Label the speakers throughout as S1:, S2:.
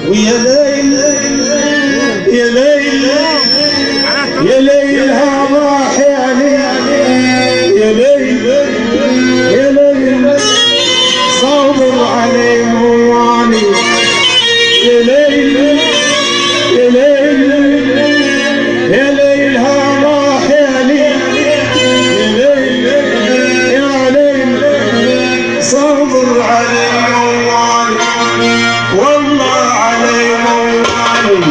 S1: ويا ليل يا ليل يا ليل راح يا ليل يا ليل يا ليل صابر علي مواني يا ليل يا ليل يا ليل راح يا ليل يا ليل يا ليل صابر علي مواني والله علي مواني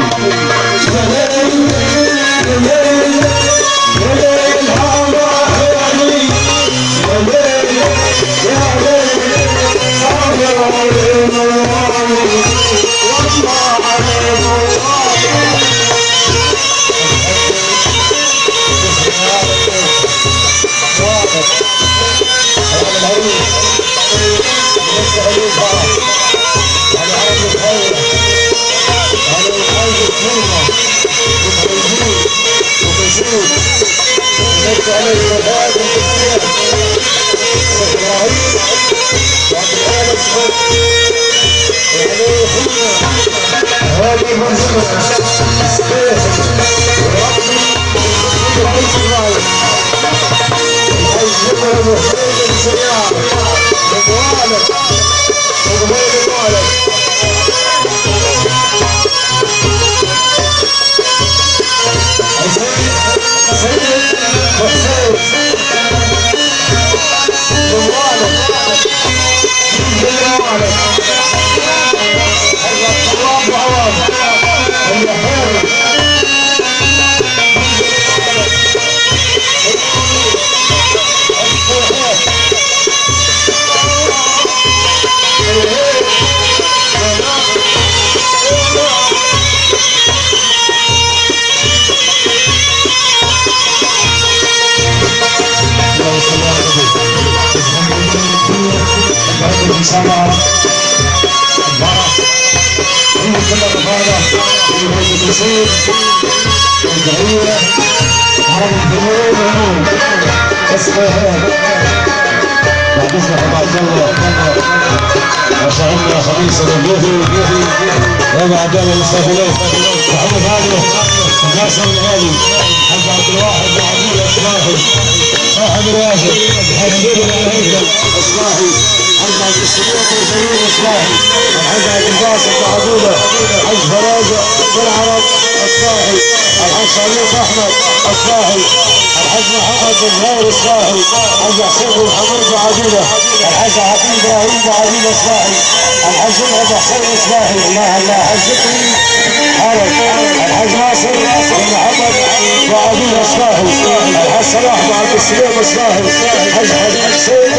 S2: وبعد ذلك المستقبلين محمد هادي ناصر الغالي حاج عبد الواحد وعبد الاصلاحي صاحب الواجب حبيب الهيكل اصلاحي حاج عبد الصديق وزميل اصلاحي الحاج عبد الباسط وعبوده حاج فراجه بالعرب اصلاحي الحاج صديق احمد اصلاحي الحاج محمد بن زهير اصلاحي حاج حسين بن حمود وعبيده الحاج حكيم ابراهيم وعبيده اصلاحي الحاج ابو حسين اصلاحي الله الله حاج ذكري حرب الحاج ناصر بن محمد وعبيده اصلاحي الحاج صلاح وعبد السليم اصلاحي الحاج سيد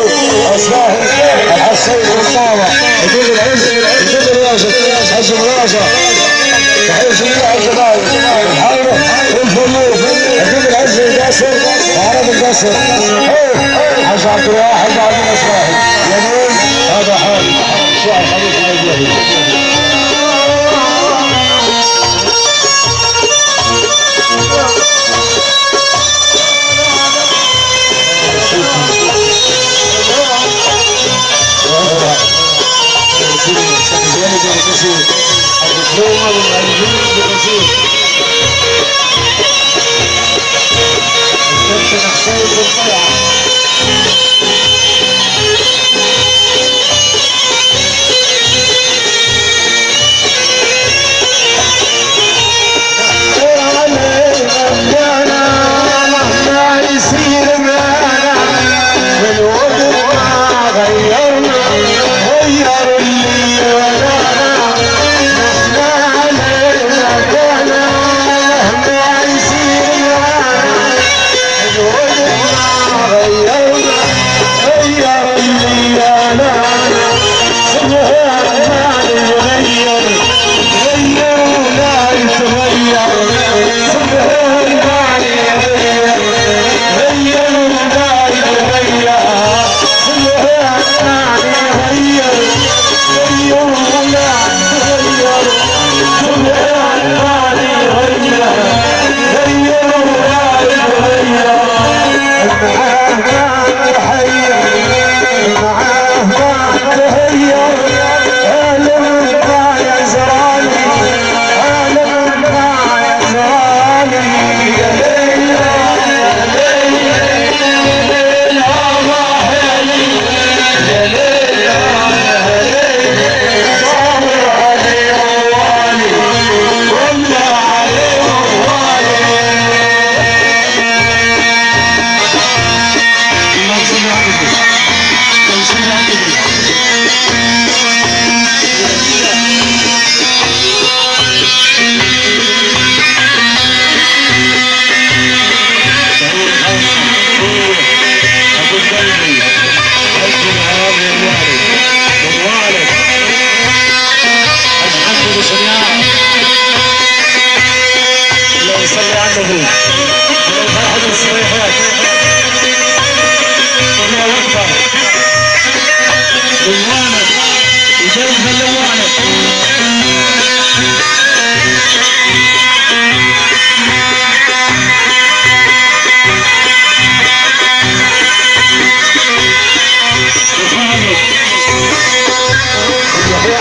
S2: اصلاحي الحاج سيد الصاوه حدود العز حدود الواجب حاج مراجع تحيه جميع الجبال الحاره والفلوس حدود العز القاسر وعرب القاسر حاج عبد الواحد وعبيده اصلاحي يمين هذا حال شعر حبيب الله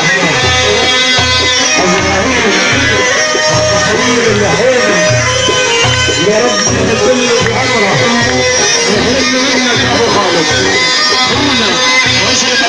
S1: يا رب تدل بعمره وحلم منك ابو خالد هنا واشرف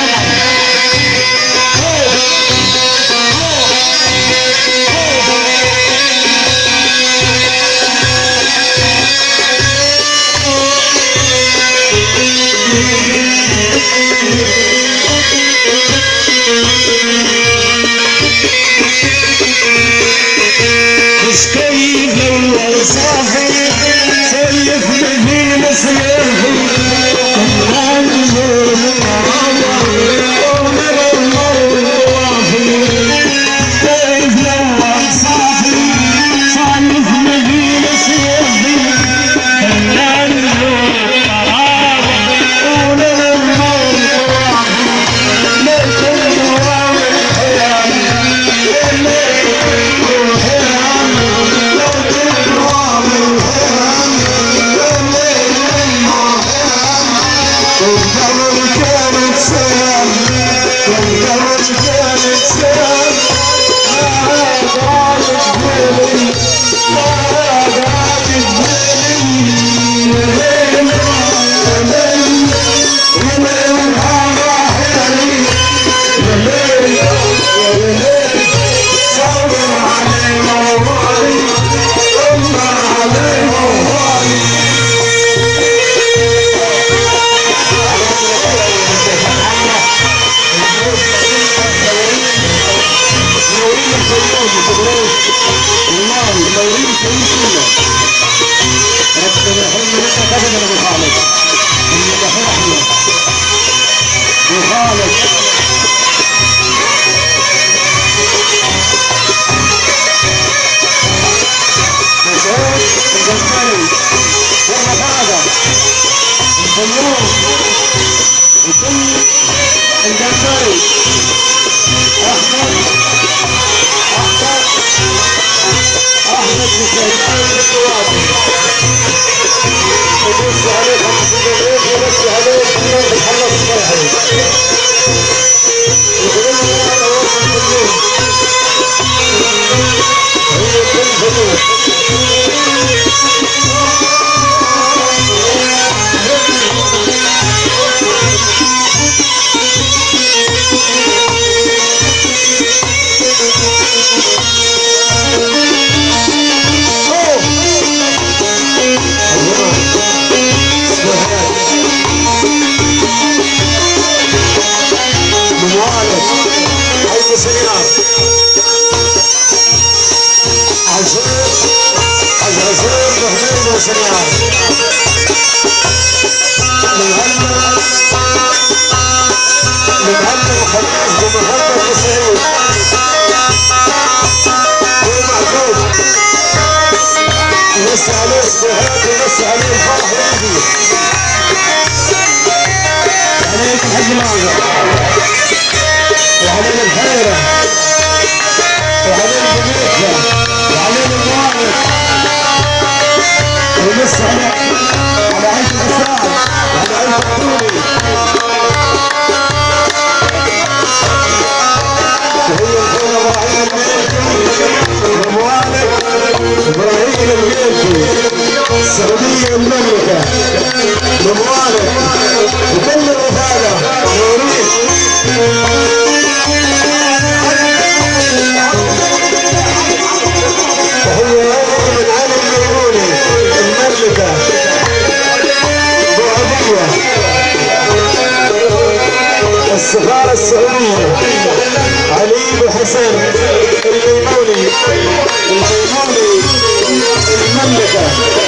S1: وعلينا الحيرة وعلينا الجميلة وعلينا المواقف ونص على عيش الإسلام وعلى عيش الطولي وهي الخيرة إبراهيم الملكي إبراهيم الملكي السعودية المملكة مبارك وكل الرفاقة نورين وهي من علي الميموني المملكة بعضية السفارة السعودية علي بن حسن الميموني المملكة